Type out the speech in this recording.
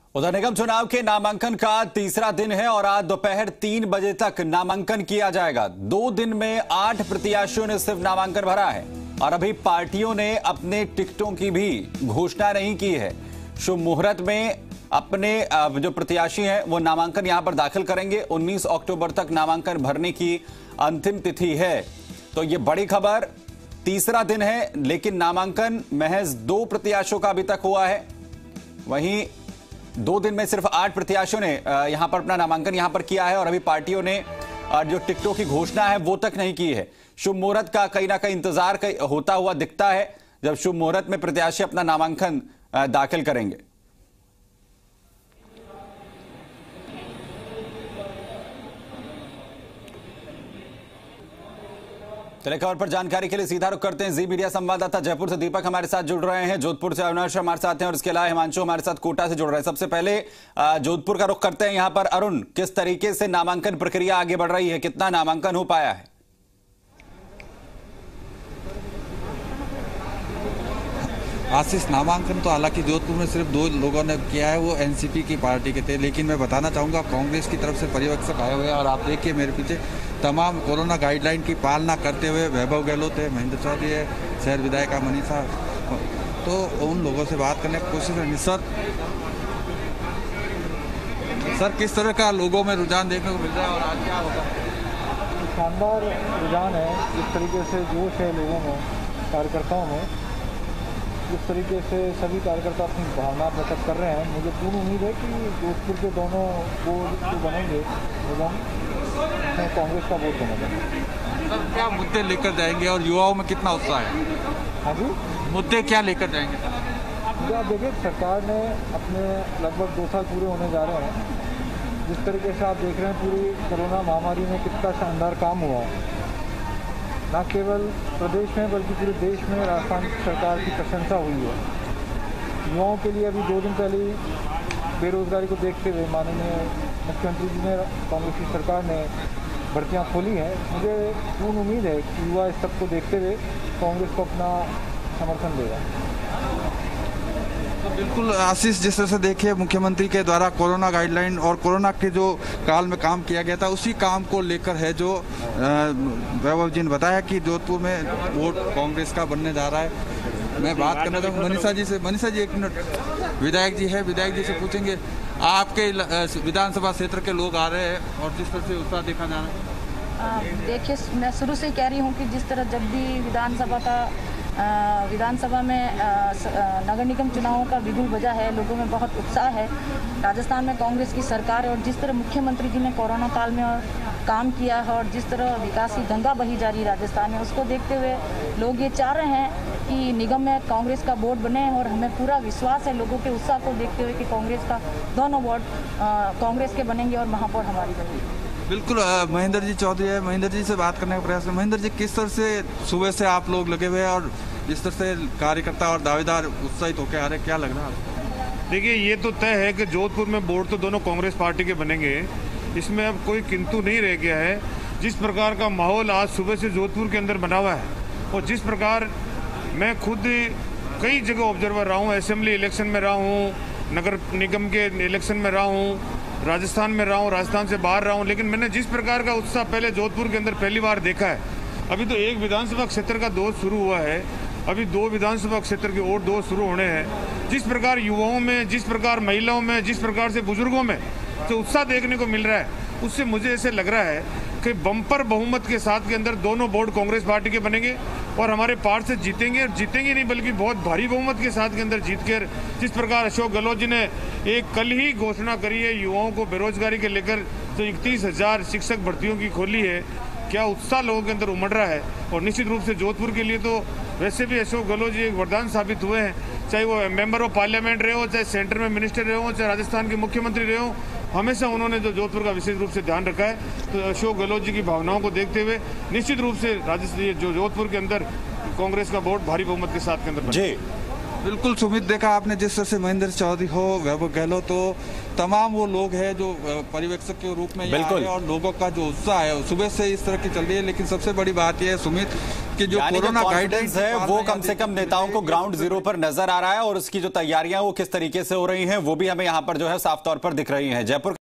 उधर निगम चुनाव के नामांकन का तीसरा दिन है और आज दोपहर 3 बजे तक नामांकन किया जाएगा। 2 दिन में 8 प्रत्याशियों ने सिर्फ नामांकन भरा है और अभी पार्टियों ने अपने टिकटों की भी घोषणा नहीं की है। शुभ मुहूर्त में अपने जो प्रत्याशी हैं वो नामांकन यहां पर दाखिल करेंगे। 19 अक्टूबर तक नामांकन भरने की अंतिम तिथि है। तो ये बड़ी खबर, तीसरा दिन है लेकिन नामांकन महज 2 प्रत्याशियों का अभी तक हुआ है। वहीं 2 दिन में सिर्फ 8 प्रत्याशियों ने यहां पर अपना नामांकन यहां पर किया है और अभी पार्टियों ने जो टिकटों की घोषणा है वो तक नहीं की है। शुभ मुहूर्त का कहीं ना कहीं इंतजार होता हुआ दिखता है जब शुभ मुहूर्त में प्रत्याशी अपना नामांकन दाखिल करेंगे। चलिए खबर पर जानकारी के लिए सीधा रुख करते हैं। जी मीडिया संवाददाता जयपुर से दीपक हमारे साथ जुड़ रहे हैं, जोधपुर से अविनाश हमारे साथ हैं और इसके अलावा हिमांशु हमारे साथ कोटा से जुड़ रहे हैं। सबसे पहले जोधपुर का रुख करते हैं। यहां पर अरुण, किस तरीके से नामांकन प्रक्रिया आगे बढ़ रही है, कितना नामांकन हो पाया है? आशीष, नामांकन तो हालांकि जोधपुर में सिर्फ 2 लोगों ने किया है, वो एनसीपी की पार्टी के थे। लेकिन मैं बताना चाहूँगा कांग्रेस की तरफ से पर्यवेक्षक आए हुए हैं और आप देखिए मेरे पीछे तमाम कोरोना गाइडलाइन की पालना करते हुए वैभव गहलोत है, महेंद्र चौधरी है, शहर विधायिका मनीषा, तो उन लोगों से बात करने की कोशिश है। सर किस तरह का लोगों में रुझान देखने को मिल रहा है और आज क्या होगा? शानदार रुझान है। जिस तरीके से जोश है लोगों में, कार्यकर्ताओं में, जिस तरीके से सभी कार्यकर्ता अपनी भावना प्रकट कर रहे हैं, मुझे पूर्ण उम्मीद है कि जोधपुर के दोनों बोर्ड जो बनेंगे एवं कांग्रेस का वोट बनेगा। सर क्या मुद्दे लेकर जाएंगे और युवाओं में कितना उत्साह है? हाँ जी, मुद्दे क्या लेकर जाएंगे? मुझे आप देखिए, सरकार ने अपने लगभग 2 साल पूरे होने जा रहे हैं। जिस तरीके से आप देख रहे हैं पूरी कोरोना महामारी में कितना शानदार काम हुआ, न केवल प्रदेश में बल्कि पूरे देश में राजस्थान सरकार की प्रशंसा हुई है। युवाओं के लिए अभी 2 दिन पहले बेरोजगारी को देखते हुए माननीय मुख्यमंत्री जी ने, कांग्रेस की सरकार ने भर्तियां खोली हैं। मुझे पूर्ण उम्मीद है कि युवा इस सब को देखते हुए कांग्रेस को अपना समर्थन देगा। तो बिल्कुल आशीष, जिस तरह से देखिए मुख्यमंत्री के द्वारा कोरोना गाइडलाइन और कोरोना के जो काल में काम किया गया था उसी काम को लेकर है जो वैभव जी ने बताया कि जोधपुर में वोट कांग्रेस का बनने जा रहा है। मैं बात करना चाहूँगा मनीषा जी से। मनीषा जी 1 मिनट, विधायक जी है, विधायक जी से पूछेंगे आपके विधानसभा क्षेत्र के लोग आ रहे हैं और जिस तरह से उत्साह देखा जा रहा है। देखिए, मैं शुरू से कह रही हूँ कि जिस तरह जब भी विधानसभा में नगर निगम चुनावों का बिगुल बजा है, लोगों में बहुत उत्साह है। राजस्थान में कांग्रेस की सरकार है और जिस तरह मुख्यमंत्री जी ने कोरोना काल में काम किया है और जिस तरह विकास की गंगा बही जा रही है राजस्थान में, उसको देखते हुए लोग ये चाह रहे हैं कि निगम में कांग्रेस का बोर्ड बने और हमें पूरा विश्वास है लोगों के उत्साह को देखते हुए कि कांग्रेस का दोनों बोर्ड कांग्रेस के बनेंगे और महापौर हमारी बनेगी। बिल्कुल, महेंद्र जी चौधरी है, महेंद्र जी से बात करने का प्रयास है। महेंद्र जी, किस तरह से सुबह से आप लोग लगे हुए हैं और जिस तरह से कार्यकर्ता और दावेदार उत्साहित होकर आ रहे, क्या लग रहा है? देखिए, ये तो तय है कि जोधपुर में बोर्ड तो दोनों कांग्रेस पार्टी के बनेंगे, इसमें अब कोई किंतु नहीं रह गया है। जिस प्रकार का माहौल आज सुबह से जोधपुर के अंदर बना हुआ है और जिस प्रकार मैं खुद कई जगह ऑब्जर्वर रहा हूँ, असेंबली इलेक्शन में रहा हूँ, नगर निगम के इलेक्शन में रहा हूँ, राजस्थान में रहा हूँ, राजस्थान से बाहर रहा हूँ, लेकिन मैंने जिस प्रकार का उत्साह पहले जोधपुर के अंदर पहली बार देखा है। अभी तो 1 विधानसभा क्षेत्र का दौर शुरू हुआ है, अभी 2 विधानसभा क्षेत्र के और 2 शुरू होने हैं। जिस प्रकार युवाओं में, जिस प्रकार महिलाओं में, जिस प्रकार से बुजुर्गों में जो उत्साह देखने को मिल रहा है, उससे मुझे ऐसे लग रहा है कि बम्पर बहुमत के साथ के अंदर दोनों बोर्ड कांग्रेस पार्टी के बनेंगे और हमारे पार्ट से जीतेंगे, और जीतेंगे नहीं बल्कि बहुत भारी बहुमत के साथ के अंदर जीत कर, जिस प्रकार अशोक गहलोत जी ने एक कल ही घोषणा करी है युवाओं को बेरोजगारी के लेकर, जो 31,000 शिक्षक भर्तियों की खोली है, क्या उत्साह लोगों के अंदर उमड़ रहा है। और निश्चित रूप से जोधपुर के लिए तो वैसे भी अशोक गहलोत जी एक वरदान साबित हुए हैं, चाहे वो मेंबर ऑफ पार्लियामेंट रहे हो, चाहे सेंटर में मिनिस्टर रहे हो, चाहे राजस्थान के मुख्यमंत्री रहे हो, हमेशा उन्होंने जो जोधपुर का विशेष रूप से ध्यान रखा है। तो अशोक गहलोत जी की भावनाओं को देखते हुए निश्चित रूप से राजस्थान जो जोधपुर के अंदर कांग्रेस का बोर्ड भारी बहुमत के साथ के अंदर जी बिल्कुल सुमित, देखा आपने जिस तरह से महेंद्र चौधरी हो, वैभव गहलोत तो तमाम वो लोग हैं जो पर्यवेक्षक के रूप में यहाँ आए और लोगों का जो उत्साह है सुबह से इस तरह की चल रही है। लेकिन सबसे बड़ी बात यह है सुमित कि जो कोरोना गाइडलाइंस है वो कम से कम नेताओं को ग्राउंड जीरो पर नजर आ रहा है और उसकी जो तैयारियां वो किस तरीके से हो रही हैं वो भी हमें यहां पर जो है साफ तौर पर दिख रही हैं। जयपुर